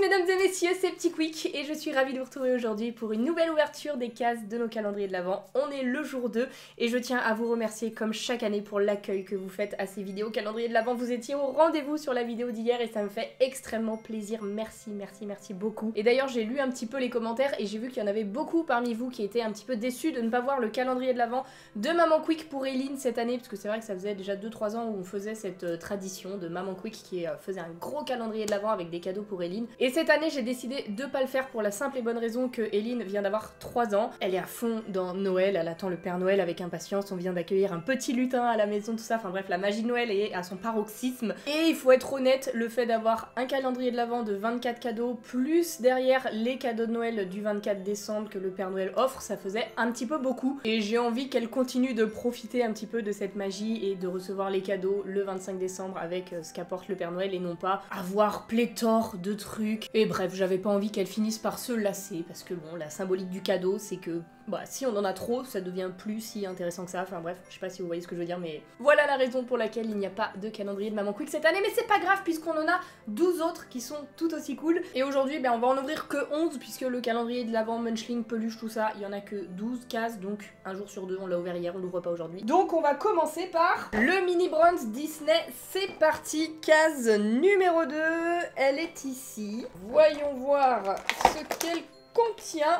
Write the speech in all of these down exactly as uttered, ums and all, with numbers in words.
mesdames et messieurs, c'est Petit Quick et je suis ravie de vous retrouver aujourd'hui pour une nouvelle ouverture des cases de nos calendriers de l'Avent. On est le jour deux et je tiens à vous remercier comme chaque année pour l'accueil que vous faites à ces vidéos calendrier de l'Avent. Vous étiez au rendez-vous sur la vidéo d'hier et ça me fait extrêmement plaisir. Merci, merci, merci beaucoup. Et d'ailleurs j'ai lu un petit peu les commentaires et j'ai vu qu'il y en avait beaucoup parmi vous qui étaient un petit peu déçus de ne pas voir le calendrier de l'Avent de Maman Quick pour Eline cette année, parce que c'est vrai que ça faisait déjà deux trois ans où on faisait cette euh, tradition de Maman Quick qui euh, faisait un gros calendrier de l'Avent avec des cadeaux pour Eline. Et cette année j'ai décidé de pas le faire pour la simple et bonne raison que Eline vient d'avoir trois ans. Elle est à fond dans Noël, elle attend le Père Noël avec impatience, on vient d'accueillir un petit lutin à la maison, tout ça, enfin bref, la magie de Noël est à son paroxysme. Et il faut être honnête, le fait d'avoir un calendrier de l'Avent de vingt-quatre cadeaux, plus derrière les cadeaux de Noël du vingt-quatre décembre que le Père Noël offre, ça faisait un petit peu beaucoup. Et j'ai envie qu'elle continue de profiter un petit peu de cette magie et de recevoir les cadeaux le vingt-cinq décembre avec ce qu'apporte le Père Noël et non pas avoir pléthore de trucs. Et bref, j'avais pas envie qu'elle finisse par se lasser parce que bon, la symbolique du cadeau, c'est que bah, si on en a trop, ça devient plus si intéressant que ça. Enfin bref, je sais pas si vous voyez ce que je veux dire, mais voilà la raison pour laquelle il n'y a pas de calendrier de Maman Quick cette année. Mais c'est pas grave puisqu'on en a douze autres qui sont tout aussi cool. Et aujourd'hui, ben, on va en ouvrir que onze puisque le calendrier de l'Avent, Munchling, peluche, tout ça, il y en a que douze cases. Donc un jour sur deux, on l'a ouvert hier, on l'ouvre pas aujourd'hui. Donc on va commencer par le Mini Bronze Disney. C'est parti, case numéro deux. Elle est ici. Voyons voir ce qu'elle contient.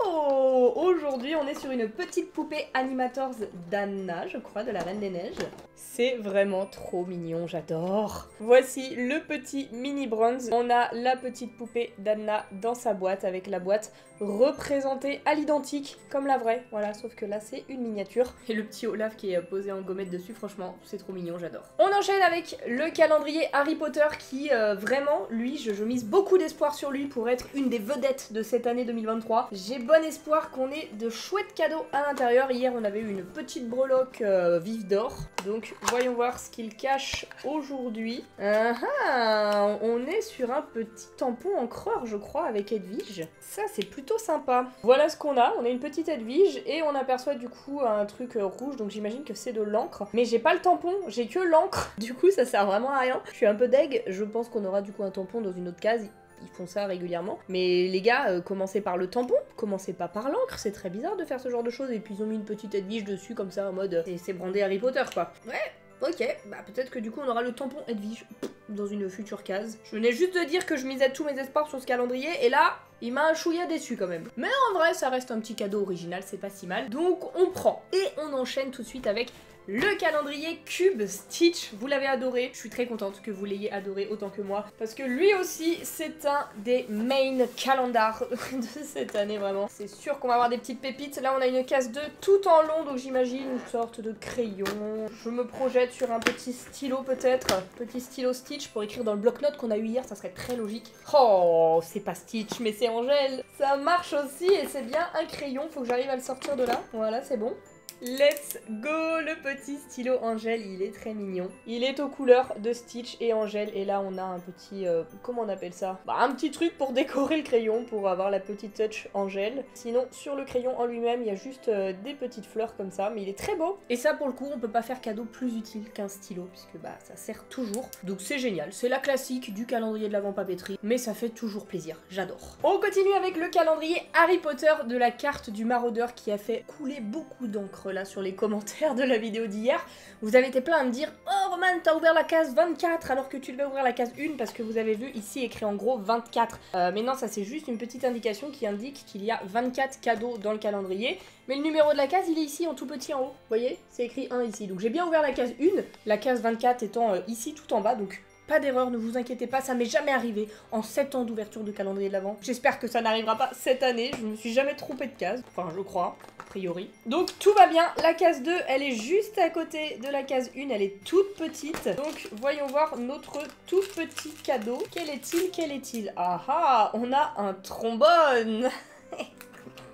Oh, aujourd'hui on est sur une petite poupée Animators d'Anna, je crois, de la Reine des Neiges. C'est vraiment trop mignon, j'adore. Voici le petit mini bronze. On a la petite poupée d'Anna dans sa boîte avec la boîte représentée à l'identique comme la vraie. Voilà, sauf que là c'est une miniature. Et le petit Olaf qui est posé en gommette dessus, franchement c'est trop mignon, j'adore. On enchaîne avec le calendrier Harry Potter qui euh, vraiment, lui, je, je mise beaucoup d'espoir sur lui pour être une des vedettes de cette année deux mille vingt-trois. J'ai bon espoir qu'on ait de chouettes cadeaux à l'intérieur. Hier on avait eu une petite breloque euh, vive d'or. Donc voyons voir ce qu'il cache aujourd'hui. Ah ah, on est sur un petit tampon encreur, je crois, avec Edwige. Ça c'est plutôt sympa. Voilà ce qu'on a. On a une petite Edwige et on aperçoit du coup un truc euh, rouge, donc j'imagine que c'est de l'encre. Mais j'ai pas le tampon, j'ai que l'encre. Du coup ça sert vraiment à rien. Je suis un peu deg. Je pense qu'on aura du coup un tampon dans une autre case. Ils font ça régulièrement. Mais les gars, euh, commencez par le tampon, commencez pas par l'encre, c'est très bizarre de faire ce genre de choses. Et puis ils ont mis une petite Edwige dessus comme ça en mode euh, c'est brandé Harry Potter quoi. Ouais, ok, bah peut-être que du coup on aura le tampon Edwige dans une future case. Je venais juste de dire que je misais tous mes espoirs sur ce calendrier et là, il m'a un chouïa déçu quand même. Mais en vrai, ça reste un petit cadeau original, c'est pas si mal. Donc on prend et on enchaîne tout de suite avec le calendrier Cube Stitch. Vous l'avez adoré, je suis très contente que vous l'ayez adoré autant que moi, parce que lui aussi c'est un des main calendars de cette année vraiment. C'est sûr qu'on va avoir des petites pépites. Là on a une case deux tout en long, donc j'imagine une sorte de crayon. Je me projette sur un petit stylo peut-être, petit stylo Stitch pour écrire dans le bloc-notes qu'on a eu hier, ça serait très logique. Oh, c'est pas Stitch mais c'est Angèle. Ça marche aussi et c'est bien un crayon, faut que j'arrive à le sortir de là. Voilà, c'est bon. Let's go, le petit stylo Angèle, il est très mignon. Il est aux couleurs de Stitch et Angèle et là on a un petit, euh, comment on appelle ça, bah, un petit truc pour décorer le crayon, pour avoir la petite touch Angèle. Sinon sur le crayon en lui-même il y a juste euh, des petites fleurs comme ça, mais il est très beau. Et ça pour le coup on peut pas faire cadeau plus utile qu'un stylo puisque bah ça sert toujours. Donc c'est génial, c'est la classique du calendrier de l'Avent papeterie, mais ça fait toujours plaisir, j'adore. On continue avec le calendrier Harry Potter de la carte du maraudeur qui a fait couler beaucoup d'encre là sur les commentaires de la vidéo d'hier. Vous avez été plein à me dire « Oh Roman, t'as ouvert la case vingt-quatre alors que tu devais ouvrir la case un parce que vous avez vu ici écrit en gros vingt-quatre. Euh, » Mais non, ça c'est juste une petite indication qui indique qu'il y a vingt-quatre cadeaux dans le calendrier. Mais le numéro de la case, il est ici en tout petit en haut. Vous voyez, c'est écrit un ici. Donc j'ai bien ouvert la case un, la case vingt-quatre étant euh, ici tout en bas, donc pas d'erreur, ne vous inquiétez pas, ça m'est jamais arrivé en sept ans d'ouverture de calendrier de l'Avent. J'espère que ça n'arrivera pas cette année, je me suis jamais trompée de case, enfin je crois, a priori. Donc tout va bien, la case deux, elle est juste à côté de la case un, elle est toute petite. Donc voyons voir notre tout petit cadeau. Quel est-il, quel est-il? Ah ah, on a un trombone.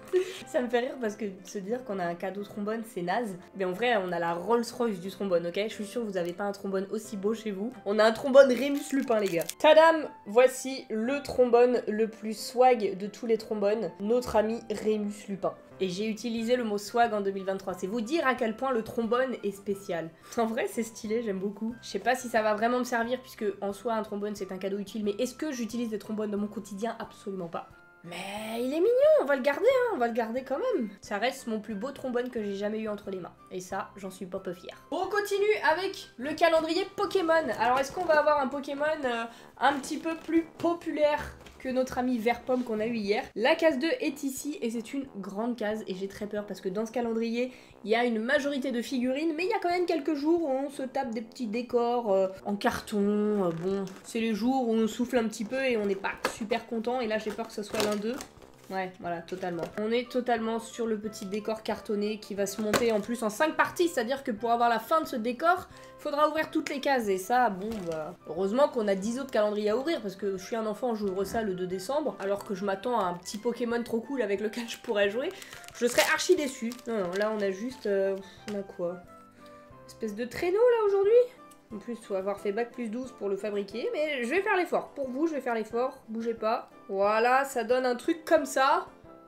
Ça me fait rire parce que se dire qu'on a un cadeau trombone, c'est naze. Mais en vrai, on a la Rolls-Royce du trombone, ok? Je suis sûre que vous avez pas un trombone aussi beau chez vous. On a un trombone Rémus Lupin, les gars. Tadam! Voici le trombone le plus swag de tous les trombones, notre ami Rémus Lupin. Et j'ai utilisé le mot swag en deux mille vingt-trois. C'est vous dire à quel point le trombone est spécial. En vrai, c'est stylé, j'aime beaucoup. Je sais pas si ça va vraiment me servir, puisque en soi, un trombone, c'est un cadeau utile. Mais est-ce que j'utilise des trombones dans mon quotidien? Absolument pas. Mais il est mignon, on va le garder, hein, on va le garder quand même. Ça reste mon plus beau trombone que j'ai jamais eu entre les mains. Et ça, j'en suis pas peu fière. On continue avec le calendrier Pokémon. Alors, est-ce qu'on va avoir un Pokémon euh, un petit peu plus populaire que notre ami Vert Pomme qu'on a eu hier? La case deux est ici et c'est une grande case et j'ai très peur parce que dans ce calendrier, il y a une majorité de figurines, mais il y a quand même quelques jours où on se tape des petits décors euh, en carton. Euh, bon, c'est les jours où on souffle un petit peu et on n'est pas super content et là j'ai peur que ce soit l'un d'eux. Ouais, voilà, totalement. On est totalement sur le petit décor cartonné qui va se monter en plus en cinq parties, c'est-à-dire que pour avoir la fin de ce décor, il faudra ouvrir toutes les cases. Et ça, bon, bah, heureusement qu'on a dix autres calendriers à ouvrir, parce que je suis un enfant, j'ouvre ça le deux décembre, alors que je m'attends à un petit Pokémon trop cool avec lequel je pourrais jouer. Je serais archi déçue. Non, non, là on a juste... Euh, on a quoi? Espèce de traîneau là aujourd'hui? En plus, il faut avoir fait bac plus douze pour le fabriquer, mais je vais faire l'effort. Pour vous, je vais faire l'effort. Bougez pas. Voilà, ça donne un truc comme ça.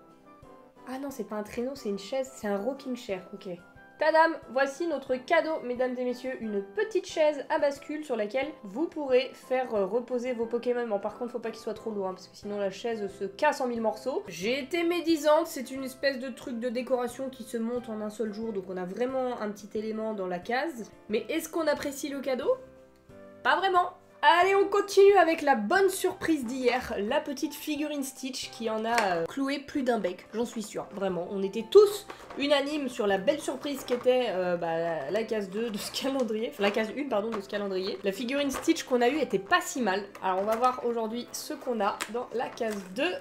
Ah non, c'est pas un traîneau, c'est une chaise. C'est un rocking chair, ok. Tadam, voici notre cadeau, mesdames et messieurs, une petite chaise à bascule sur laquelle vous pourrez faire reposer vos Pokémon. Bon, par contre, faut pas qu'il soit trop lourd, hein, parce que sinon la chaise se casse en mille morceaux. J'ai été médisante, c'est une espèce de truc de décoration qui se monte en un seul jour, donc on a vraiment un petit élément dans la case. Mais est-ce qu'on apprécie le cadeau? Pas vraiment. Allez, on continue avec la bonne surprise d'hier, la petite figurine Stitch qui en a euh, cloué plus d'un bec, j'en suis sûre, vraiment. On était tous unanimes sur la belle surprise qu'était euh, bah, la, la case deux de ce calendrier, enfin la case un pardon de ce calendrier. La figurine Stitch qu'on a eue était pas si mal. Alors on va voir aujourd'hui ce qu'on a dans la case deux.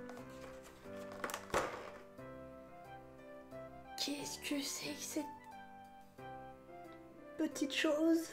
Qu'est-ce que c'est que cette petite chose?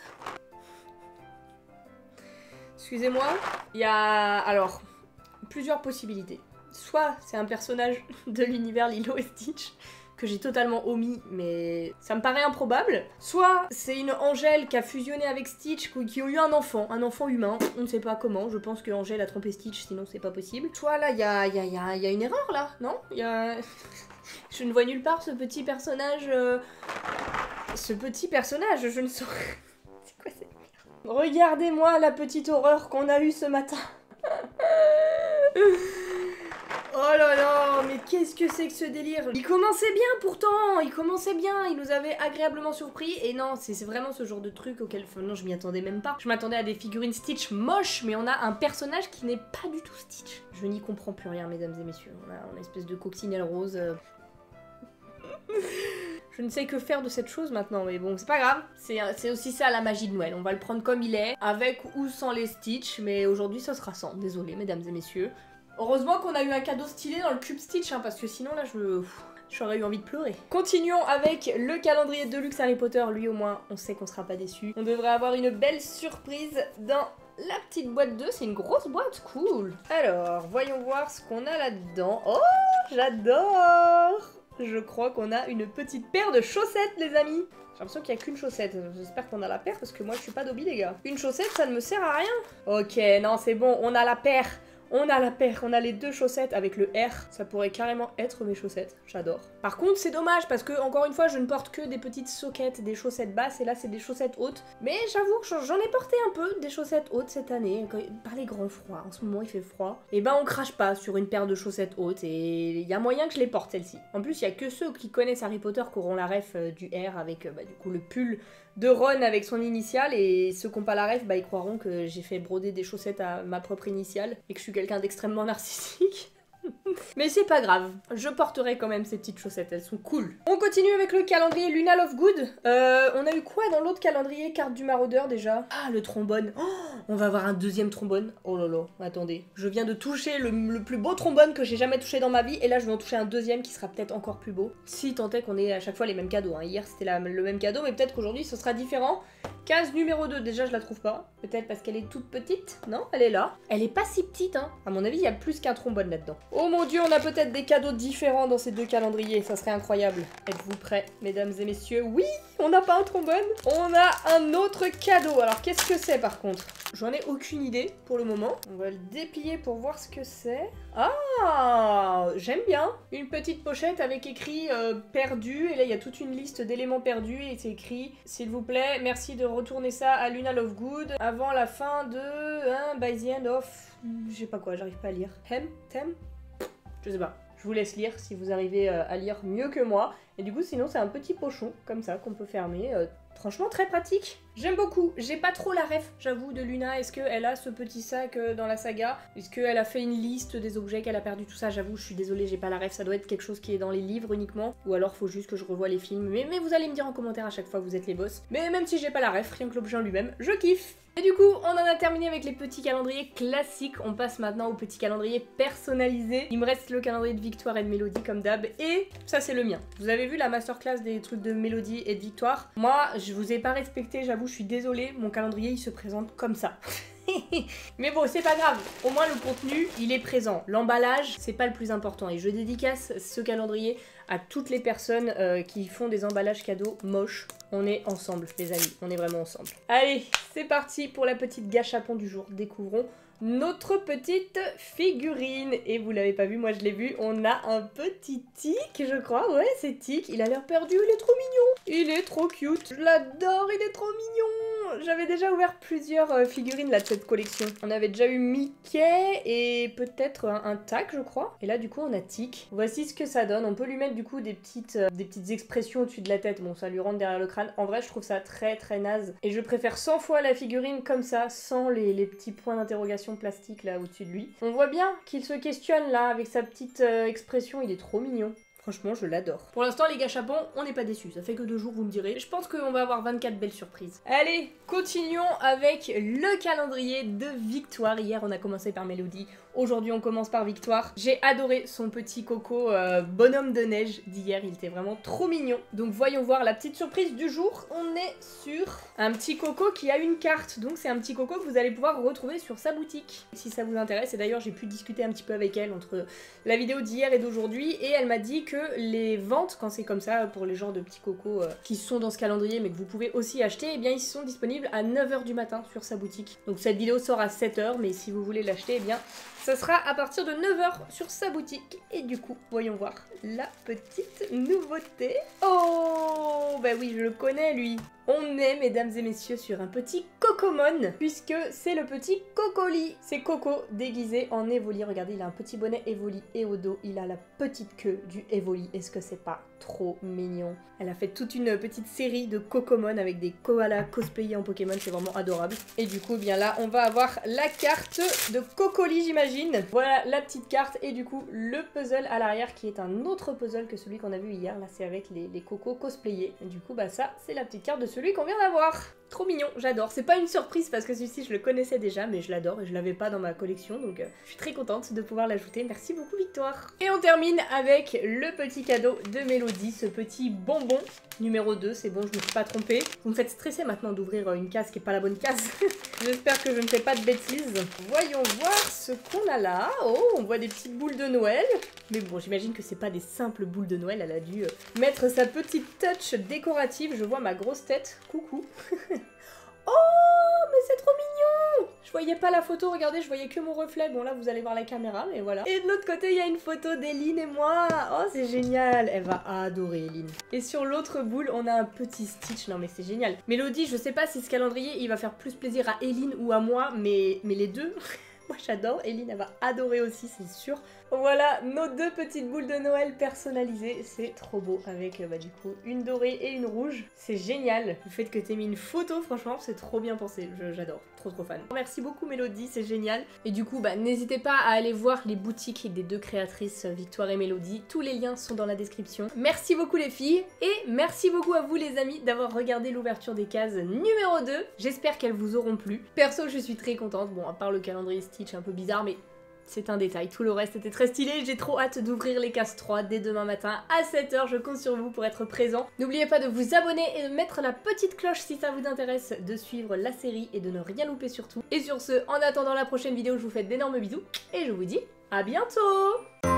Excusez-moi, il y a alors plusieurs possibilités. Soit c'est un personnage de l'univers Lilo et Stitch que j'ai totalement omis, mais ça me paraît improbable. Soit c'est une Angèle qui a fusionné avec Stitch, qui a eu un enfant, un enfant humain, on ne sait pas comment, je pense que Angèle a trompé Stitch, sinon c'est pas possible. Soit là, il y a, y, a, y, a, y a une erreur là, non y a... Je ne vois nulle part ce petit personnage... Euh... Ce petit personnage, je ne saurais... C'est quoi cette... Regardez-moi la petite horreur qu'on a eue ce matin. Oh là là, mais qu'est-ce que c'est que ce délire? Il commençait bien pourtant, il commençait bien, il nous avait agréablement surpris. Et non, c'est vraiment ce genre de truc auquel... Enfin, non, je m'y attendais même pas. Je m'attendais à des figurines Stitch moches, mais on a un personnage qui n'est pas du tout Stitch. Je n'y comprends plus rien, mesdames et messieurs. On a, on a une espèce de coccinelle rose... Euh... Je ne sais que faire de cette chose maintenant, mais bon, c'est pas grave. C'est aussi ça la magie de Noël. On va le prendre comme il est, avec ou sans les Stitch, mais aujourd'hui ça sera sans. Désolé, mesdames et messieurs. Heureusement qu'on a eu un cadeau stylé dans le cube Stitch, hein, parce que sinon là, je... j'aurais eu envie de pleurer. Continuons avec le calendrier de luxe Harry Potter. Lui au moins, on sait qu'on sera pas déçus. On devrait avoir une belle surprise dans la petite boîte deux. C'est une grosse boîte, cool. Alors, voyons voir ce qu'on a là-dedans. Oh, j'adore! Je crois qu'on a une petite paire de chaussettes, les amis. J'ai l'impression qu'il n'y a qu'une chaussette. J'espère qu'on a la paire parce que moi je suis pas Dobby, les gars. Une chaussette, ça ne me sert à rien. Ok, non, c'est bon, on a la paire. On a la paire, on a les deux chaussettes avec le R. Ça pourrait carrément être mes chaussettes, j'adore. Par contre, c'est dommage parce que, encore une fois, je ne porte que des petites soquettes, des chaussettes basses, et là, c'est des chaussettes hautes. Mais j'avoue que j'en ai porté un peu des chaussettes hautes cette année, par les grands froids. En ce moment, il fait froid. Et ben, on crache pas sur une paire de chaussettes hautes, et il y a moyen que je les porte, celles-ci. En plus, il y a que ceux qui connaissent Harry Potter qui auront la ref euh, du R avec, euh, bah, du coup, le pull de Ron avec son initiale, et ceux qui n'ont pas la ref, bah, ils croiront que j'ai fait broder des chaussettes à ma propre initiale, et que je suis quelqu'un d'extrêmement narcissique. Mais c'est pas grave, je porterai quand même ces petites chaussettes, elles sont cool. On continue avec le calendrier Luna Lovegood. Euh, on a eu quoi dans l'autre calendrier? Carte du maraudeur déjà. Ah, le trombone. Oh, on va avoir un deuxième trombone. Oh là là, attendez. Je viens de toucher le, le plus beau trombone que j'ai jamais touché dans ma vie, et là je vais en toucher un deuxième qui sera peut-être encore plus beau. Si tant est qu'on ait à chaque fois les mêmes cadeaux. Hein. Hier c'était le même cadeau, mais peut-être qu'aujourd'hui ce sera différent. Case numéro deux, déjà je la trouve pas. Peut-être parce qu'elle est toute petite. Non, elle est là. Elle est pas si petite, hein. À mon avis, il y a plus qu'un trombone là-dedans. Oh mon dieu, on a peut-être des cadeaux différents dans ces deux calendriers, ça serait incroyable. Êtes-vous prêts, mesdames et messieurs? Oui, on n'a pas un trombone. On a un autre cadeau. Alors qu'est-ce que c'est par contre? J'en ai aucune idée pour le moment. On va le déplier pour voir ce que c'est. Ah, j'aime bien. Une petite pochette avec écrit euh, perdu. Et là, il y a toute une liste d'éléments perdus. Et c'est écrit, s'il vous plaît, merci de retourner ça à Luna Lovegood avant la fin de... Hein, by the end of... Je sais pas quoi, j'arrive pas à lire. Hem, tem, je sais pas. Je vous laisse lire si vous arrivez euh, à lire mieux que moi. Et du coup, sinon, c'est un petit pochon comme ça qu'on peut fermer. Euh, franchement, très pratique. J'aime beaucoup. J'ai pas trop la ref, j'avoue, de Luna. Est-ce qu'elle a ce petit sac euh, dans la saga? Est-ce qu'elle a fait une liste des objets qu'elle a perdu? Tout ça, j'avoue, je suis désolée, j'ai pas la ref. Ça doit être quelque chose qui est dans les livres uniquement. Ou alors, faut juste que je revoie les films. Mais, mais vous allez me dire en commentaire à chaque fois, vous êtes les boss. Mais même si j'ai pas la ref, rien que l'objet en lui-même, je kiffe. Et du coup, on en a terminé avec les petits calendriers classiques. On passe maintenant aux petits calendriers personnalisés. Il me reste le calendrier de Victoire et de Mélodie comme d'hab. Et ça, c'est le mien. Vous avez vu la masterclass des trucs de Mélodie et de Victoire? Moi, je vous ai pas respecté, j'avoue, je suis désolée. Mon calendrier, il se présente comme ça. Mais bon, c'est pas grave. Au moins, le contenu, il est présent. L'emballage, c'est pas le plus important. Et je dédicace ce calendrier à toutes les personnes euh, qui font des emballages cadeaux moches. On est ensemble, les amis. On est vraiment ensemble. Allez, c'est parti pour la petite gâchapon du jour. Découvrons notre petite figurine. Et vous l'avez pas vu, moi je l'ai vu. On a un petit tic, je crois. Ouais, c'est tic. Il a l'air perdu, il est trop mignon. Il est trop cute. Je l'adore, il est trop mignon. J'avais déjà ouvert plusieurs euh, figurines là de cette collection. On avait déjà eu Mickey et peut-être un, un tac, je crois. Et là, du coup, on a tic. Voici ce que ça donne. On peut lui mettre du coup des petites, euh, des petites expressions au-dessus de la tête. Bon, ça lui rentre derrière le crâne. En vrai, je trouve ça très très naze. Et je préfère cent fois la figurine comme ça, sans les, les petits points d'interrogation plastique là au-dessus de lui. On voit bien qu'il se questionne là avec sa petite euh, expression. Il est trop mignon. Franchement, je l'adore. Pour l'instant, les gâchapons, on n'est pas déçus. Ça fait que deux jours, vous me direz. Je pense qu'on va avoir vingt-quatre belles surprises. Allez, continuons avec le calendrier de Victoire. Hier, on a commencé par Mélodie. Aujourd'hui, on commence par Victoire. J'ai adoré son petit coco euh, bonhomme de neige d'hier. Il était vraiment trop mignon. Donc, voyons voir la petite surprise du jour. On est sur un petit coco qui a une carte. Donc, c'est un petit coco que vous allez pouvoir retrouver sur sa boutique. Si ça vous intéresse. Et d'ailleurs, j'ai pu discuter un petit peu avec elle entre la vidéo d'hier et d'aujourd'hui. Et elle m'a dit que les ventes, quand c'est comme ça, pour les genres de petits cocos euh, qui sont dans ce calendrier, mais que vous pouvez aussi acheter, eh bien, ils sont disponibles à neuf heures du matin sur sa boutique. Donc, cette vidéo sort à sept heures, mais si vous voulez l'acheter, eh bien, ça sera à partir de neuf heures sur sa boutique. Et du coup, voyons voir la petite nouveauté. Oh, bah oui, je le connais, lui. On est, mesdames et messieurs, sur un petit Cocomon, puisque c'est le petit Cocoli. C'est Coco déguisé en Evoli. Regardez, il a un petit bonnet Evoli et au dos, il a la petite queue du Evoli. Est-ce que c'est pas trop mignon? Elle a fait toute une petite série de Cocomon avec des koalas cosplayés en Pokémon, c'est vraiment adorable. Et du coup, bien là, on va avoir la carte de Cocoli, j'imagine. Voilà la petite carte et du coup, le puzzle à l'arrière qui est un autre puzzle que celui qu'on a vu hier. Là, c'est avec les, les cocos cosplayés. Et du coup, bah ça, c'est la petite carte de celui qu'on vient d'avoir. Trop mignon, j'adore. C'est pas une surprise parce que celui-ci je le connaissais déjà, mais je l'adore et je l'avais pas dans ma collection, donc euh, je suis très contente de pouvoir l'ajouter. Merci beaucoup Victoire. Et on termine avec le petit cadeau de Mélodie, ce petit bonbon numéro deux. C'est bon, je me suis pas trompée. Vous me faites stresser maintenant d'ouvrir une case qui est pas la bonne case. J'espère que je ne fais pas de bêtises. Voyons voir ce qu'on a là. Oh, on voit des petites boules de Noël. Mais bon, j'imagine que c'est pas des simples boules de Noël. Elle a dû euh, mettre sa petite touch décorative. Je vois ma grosse tête. Coucou. Oh, mais c'est trop mignon! Je voyais pas la photo, regardez, je voyais que mon reflet. Bon, là, vous allez voir la caméra, mais voilà. Et de l'autre côté, il y a une photo d'Eline et moi. Oh, c'est génial! Elle va adorer, Eline. Et sur l'autre boule, on a un petit Stitch. Non, mais c'est génial. Mélodie, je sais pas si ce calendrier, il va faire plus plaisir à Eline ou à moi, mais, mais les deux... Moi j'adore, Eline elle va adorer aussi, c'est sûr. Voilà nos deux petites boules de Noël personnalisées, c'est trop beau avec bah, du coup une dorée et une rouge. C'est génial, le fait que t'aies mis une photo, franchement c'est trop bien pensé, j'adore, trop trop fan. Merci beaucoup Mélodie, c'est génial. Et du coup bah n'hésitez pas à aller voir les boutiques des deux créatrices Victoire et Mélodie, tous les liens sont dans la description. Merci beaucoup les filles et merci beaucoup à vous les amis d'avoir regardé l'ouverture des cases numéro deux. J'espère qu'elles vous auront plu. Perso je suis très contente, bon à part le calendrier Stitch un peu bizarre mais c'est un détail, tout le reste était très stylé, j'ai trop hâte d'ouvrir les cases trois dès demain matin à sept heures, je compte sur vous pour être présent. N'oubliez pas de vous abonner et de mettre la petite cloche si ça vous intéresse, de suivre la série et de ne rien louper surtout. Et sur ce, en attendant la prochaine vidéo, je vous fais d'énormes bisous et je vous dis À bientôt!